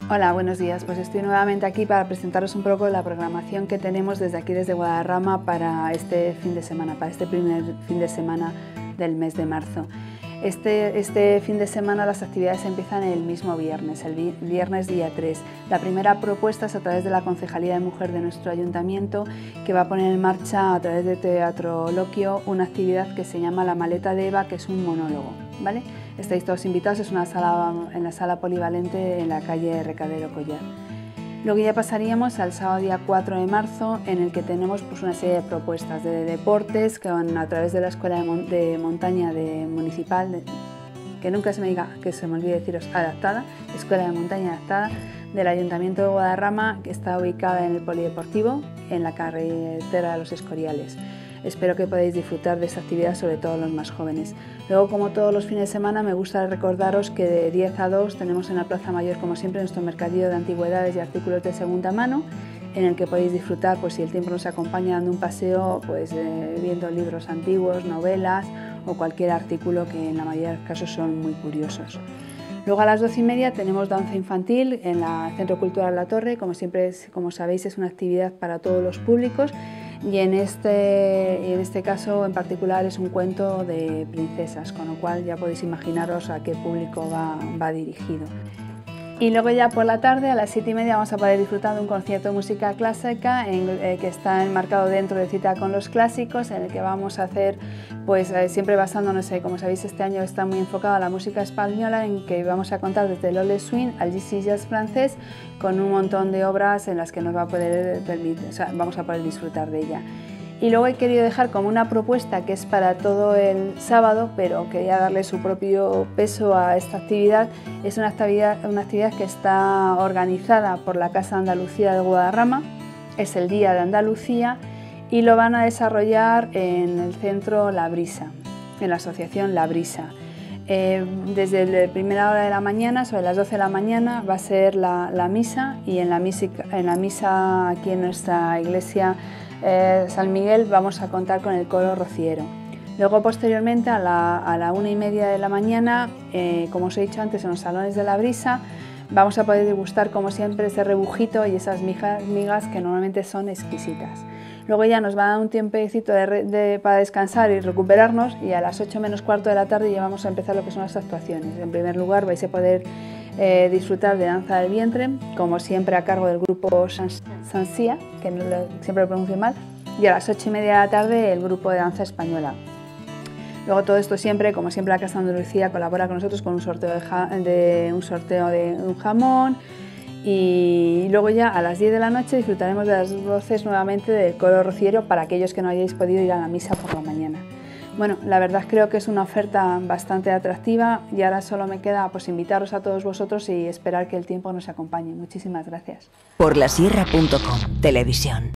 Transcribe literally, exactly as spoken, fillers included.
Hola, buenos días. Pues estoy nuevamente aquí para presentaros un poco la programación que tenemos desde aquí, desde Guadarrama, para este fin de semana, para este primer fin de semana del mes de marzo. Este, este fin de semana las actividades empiezan el mismo viernes, el viernes día tres. La primera propuesta es a través de la Concejalía de Mujer de nuestro Ayuntamiento, que va a poner en marcha a través de Teatro Loquio una actividad que se llama La Maleta de Eva, que es un monólogo, ¿vale? Estáis todos invitados, es una sala, en la sala polivalente en la calle Recadero Collar. Luego ya pasaríamos al sábado día cuatro de marzo, en el que tenemos pues, una serie de propuestas de deportes que van a través de la Escuela de, Mon de Montaña de Municipal, de, que nunca se me diga, que se me olvide deciros, adaptada, Escuela de Montaña adaptada del Ayuntamiento de Guadarrama, que está ubicada en el Polideportivo, en la carretera de los Escoriales. Espero que podáis disfrutar de esta actividad, sobre todo los más jóvenes. Luego, como todos los fines de semana, me gusta recordaros que de diez a dos tenemos en la Plaza Mayor, como siempre, nuestro mercadillo de antigüedades y artículos de segunda mano, en el que podéis disfrutar, pues si el tiempo nos acompaña, dando un paseo, pues eh, viendo libros antiguos, novelas o cualquier artículo que en la mayoría de los casos son muy curiosos. Luego a las doce y media tenemos danza infantil en el Centro Cultural La Torre. Como siempre, es, como sabéis, es una actividad para todos los públicos. Y en este, en este caso en particular es un cuento de princesas, con lo cual ya podéis imaginaros a qué público va, va dirigido. Y luego ya por la tarde, a las siete y media, vamos a poder disfrutar de un concierto de música clásica en, eh, que está enmarcado dentro de Cita con los Clásicos, en el que vamos a hacer, pues eh, siempre basándonos, eh, como sabéis, este año está muy enfocado a la música española, en que vamos a contar desde el Old Swing al G C Jazz francés, con un montón de obras en las que nos va a poder permitir, o sea, vamos a poder disfrutar de ella. Y luego he querido dejar como una propuesta que es para todo el sábado, pero quería darle su propio peso a esta actividad. Es una actividad, una actividad que está organizada por la Casa de Andalucía de Guadarrama, es el Día de Andalucía, y lo van a desarrollar en el centro La Brisa, en la asociación La Brisa. Eh, desde la primera hora de la mañana, sobre las doce de la mañana, va a ser la, la misa, y en la misa, en la misa aquí en nuestra iglesia Eh, San Miguel vamos a contar con el coro rociero. Luego, posteriormente, a la, a la una y media de la mañana, eh, como os he dicho antes, en los salones de La Brisa, vamos a poder degustar, como siempre, ese rebujito y esas migas, migas que normalmente son exquisitas. Luego ya nos va a dar un tiempecito de, de, para descansar y recuperarnos, y a las ocho menos cuarto de la tarde ya vamos a empezar lo que son las actuaciones. En primer lugar, vais a poder Eh, disfrutar de danza del vientre, como siempre a cargo del grupo Sansia, que no lo, siempre lo pronuncio mal, y a las ocho y media de la tarde el grupo de danza española. Luego todo esto siempre, como siempre, la Casa de Andalucía colabora con nosotros con un sorteo de, ja, de, un, sorteo de un jamón, y luego ya a las diez de la noche disfrutaremos de las voces nuevamente del coro rociero para aquellos que no hayáis podido ir a la misa por la mañana. Bueno, la verdad creo que es una oferta bastante atractiva, y ahora solo me queda pues invitaros a todos vosotros y esperar que el tiempo nos acompañe. Muchísimas gracias. Por la sierra punto com, televisión.